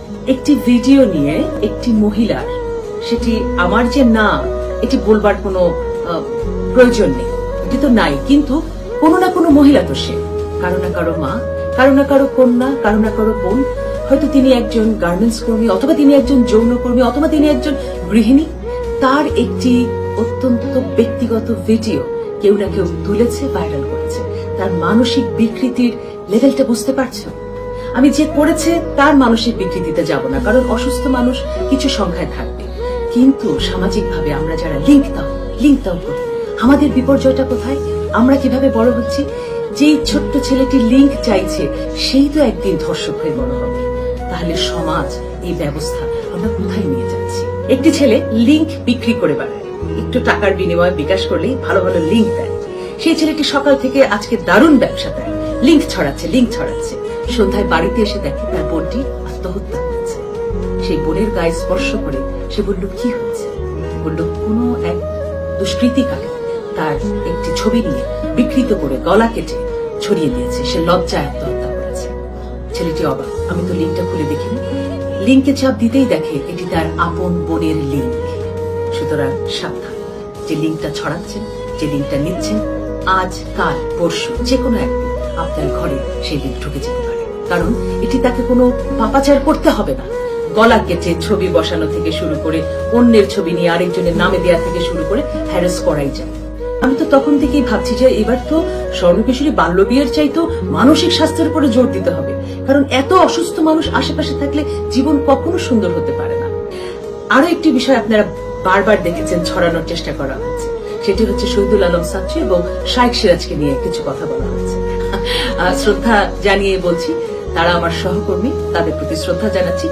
একটি ভিডিও নিয়ে একটি মহিলার, সেটি আমার যে না এটি বলবার কোনো প্রয়োজন নেই, এটি তো নাই, কিন্তু কোনো না কোনো মহিলা তো সে, কারো না কারো মা, কারো না কারো কন্যা, কারো না কারো বোন, হয়তো তিনি একজন গার্মেন্টস কর্মী, অথবা তিনি একজন যৌনকর্মী, অথবা তিনি একজন গৃহিণী। তার একটি অত্যন্ত ব্যক্তিগত ভিডিও কেউ না কেউ তুলেছে, ভাইরাল করেছে। তার মানসিক বিকৃতির লেভেলটা বুঝতে পারছো? আমি যে করেছে তার মানসিক বিকৃতিতে যাব না, কারণ অসুস্থ মানুষ কিছু সংখ্যায় থাকবে, কিন্তু সামাজিকভাবে আমরা যারা লিঙ্ক দাও করি, আমাদের বিপর্যয়টা কোথায়? আমরা কিভাবে বড় হচ্ছি? যেই ছোট্ট ছেলেটি লিঙ্ক চাইছে সেই তো একদিন ধর্ষক হয়ে বড় হবে। তাহলে সমাজ, এই ব্যবস্থা আমরা কোথায় নিয়ে যাচ্ছি? একটি ছেলে লিঙ্ক বিক্রি করে বেড়ায়, একটু টাকার বিনিময়ে বিকাশ করলেই ভালো ভালো লিঙ্ক দেয়। সেই ছেলেটি সকাল থেকে আজকে দারুণ ব্যবসা দেয়, লিঙ্ক ছড়াচ্ছে। সন্ধ্যায় বাড়িতে এসে দেখে তার বোনটি আত্মহত্যা করেছে। সেই বোনের গায়ে স্পর্শ করে সে বলল, কি হয়েছে? বলল, কোন এক দুষ্কৃতিকারী তার একটি ছবি নিয়ে বিকৃত করে গলা কেটে ছড়িয়ে দিয়েছে, সে লজ্জায় আত্মহত্যা করেছে। ছেলেটি অবাক, আমি তো লিঙ্কটা খুলে দেখিনি। লিঙ্কে চাপ দিতেই দেখে এটি তার আপন বোনের লিঙ্ক। সুতরাং সাবধান, যে লিঙ্কটা ছড়াচ্ছেন, যে লিঙ্কটা নিচ্ছেন, আজ কাল পরশু যে কোনো একদিন আপনার ঘরে সেই লিঙ্ক ঢুকে যেতে পারে। কারণ এটি তাকে কোনো পাপাচার করতে হবে না। গলা কেটে ছবি বসানো থেকে শুরু করে, অন্যের ছবি নিয়ে আরেকজনের নামে দেওয়া থেকে শুরু করে হ্যারাস করাই যায়। আমি তো তখন থেকেই ভাবছি যে এবার তো স্বর্ণকিশোরী বাল্য বিয়ের চাইতো মানসিক স্বাস্থ্যের উপরে জোর দিতে হবে, কারণ এত অসুস্থ মানুষ আশেপাশে থাকলে জীবন কখনো সুন্দর হতে পারে না। আরো একটি বিষয় আপনারা বারবার দেখেছেন ছড়ানোর চেষ্টা করা হচ্ছে, সেটি হচ্ছে শহীদুল আলম সাচ্চি এবং শাইখ সিরাজকে নিয়ে কিছু কথা বলা হচ্ছে। শ্রদ্ধা জানিয়ে বলছি, তারা আমার সহকর্মী, তাদের প্রতি শ্রদ্ধা জানাচ্ছি।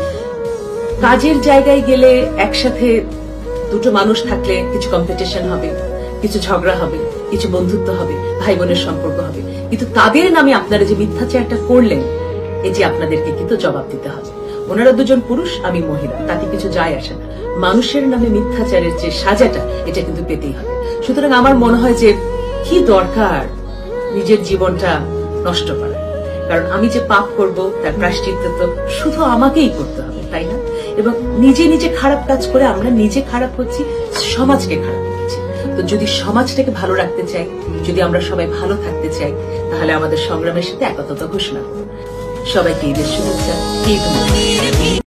কাজের জায়গায় গেলে একসাথে দুটো মানুষ থাকলে কিছু কম্পিটিশন হবে, কিছু ঝগড়া হবে, কিছু বন্ধুত্ব হবে, ভাই বোনের সম্পর্ক হবে, কিন্তু তাদের নামে আপনারা যে মিথ্যাচারটা করলেন, এই যে আপনাদেরকে কিন্তু জবাব দিতে হবে। ওনারা দুজন পুরুষ, আমি মহিলা, তাতে কিছু যায় আসে না। মানুষের নামে মিথ্যাচারের যে সাজাটা, এটা কিন্তু পেতেই হবে। সুতরাং আমার মনে হয় যে কি দরকার নিজের জীবনটা নষ্ট করা, কারণ আমি যে পাপ করব তার প্রায়শ্চিত্ত তো শুধু আমাকেই করতে হবে, তাই না? এবং নিজে খারাপ কাজ করে আমরা নিজে খারাপ হচ্ছি, সমাজকে খারাপ করছি। তো যদি সমাজটাকে ভালো রাখতে চাই, যদি আমরা সবাই ভালো থাকতে চাই, তাহলে আমাদের সংগ্রামের সাথে একতা ঘোষণা করব। সবাইকে ঈদের শুভেচ্ছা, ঈদ মুবারক।